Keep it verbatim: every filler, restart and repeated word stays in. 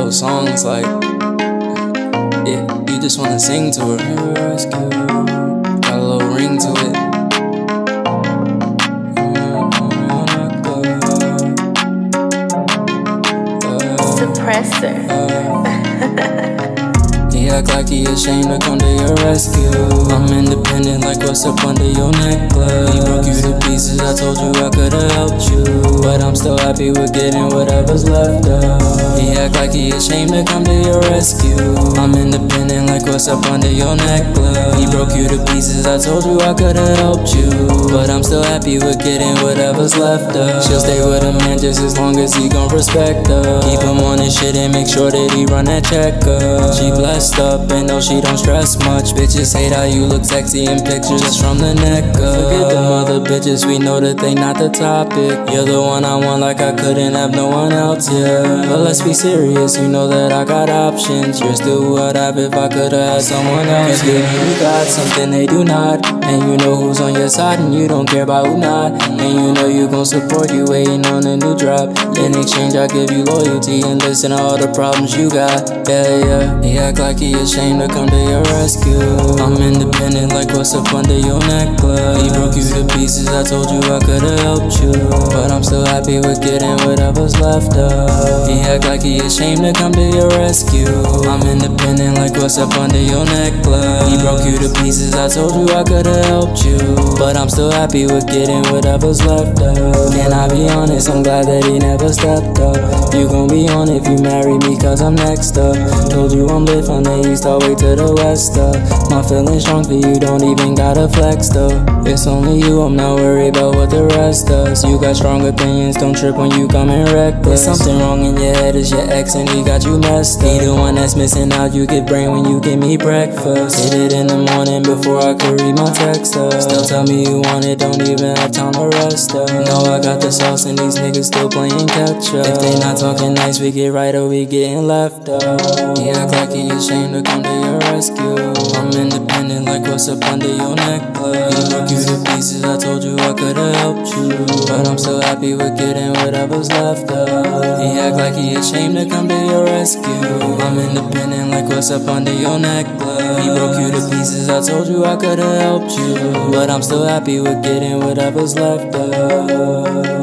whole song's like, yeah, you just wanna sing to her. Got a little ring to it. Suppressor. He act like he ashamed to come to your rescue. I'm independent, like what's up under your necklace. He broke you to pieces, I told you I could've helped you, but I'm still happy with getting whatever's left of. He act like he ashamed to come to your rescue. I'm independent, like what's up under your necklace. He broke you to pieces, I told you I could've helped you, but I'm still happy with getting whatever's left of. She'll stay with a man just as long as he gon' respect her. Keep him on his shit and make sure that he run that check up. She blessed up and no, she don't stress much. Bitches hate how you look sexy in pictures just from the neck up. Forget them other bitches, we know that they not the topic. You're the one I want, like I couldn't have no one else, yeah. But let's be serious, you know that I got options. You're still who I'd have if I could've had someone else, yeah. You got something they do not, and you know who's on your side, and you don't care about who not. And you know you gon' support you waiting on a new drop. In exchange I give you loyalty and listen to all the problems you got, yeah, yeah. He act like he ashamed to come to your rescue. I'm independent, like what's up under your necklace. He broke you to pieces, I told you I could've helped you, but I'm still happy with getting whatever's left of. He act like he ashamed to come to your rescue. I'm independent, like what's up under your necklace. He broke you to pieces, I told you I could've helped you, but I'm still happy with getting whatever's left of. Can I be honest, I'm glad that he never stepped up. You gon' be on if you marry me cause I'm next up. Told you I'm lit from the east all the way to the west up. My feelings strong for you, don't even gotta flex though. It's only you, I'm not worried about what the rest does. You got strong opinions, don't trip when you come in reckless. There's something wrong in your head, it's your ex and he got you messed up. He the one that's missing out, you get brain when you give me breakfast. Hit it in the morning before I could read my text up. Still tell me you want it, don't even have time to rest up. Know I got the sauce and these niggas still playing catch up. If they not talking nice, we get right or we getting left up. He act like he ashamed to come to your rescue. I'm independent, like what's up under your necklace. He broke you to pieces, I told you I could've helped you, but I'm still happy with getting whatever's left of. He act like he ashamed to come to your rescue. I'm independent, like what's up under your necklace. He broke you to pieces, I told you I could've helped you, but I'm still happy with getting whatever's left of.